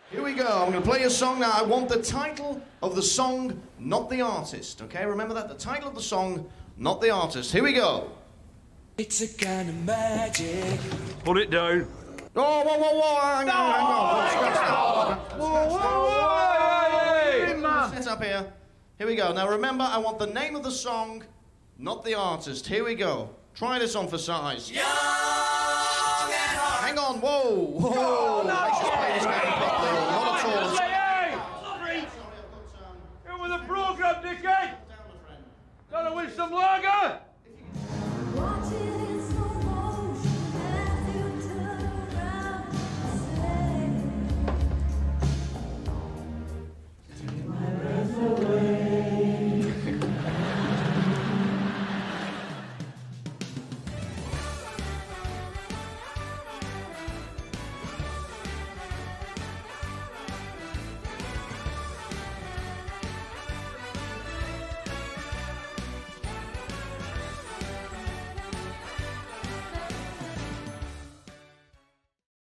Here we go. I'm going to play a song now. I want the title of the song, not the artist. Okay, remember that? The title of the song, not the artist. Here we go. It's a kind of magic. Put it down. Oh, whoa, whoa, whoa. Hang on. Whoa, whoa, Set up here. Here we go. Now remember, I want the name of the song, not the artist. Here we go. Try this on for size. Young and hard. Hang on. Whoa. Whoa.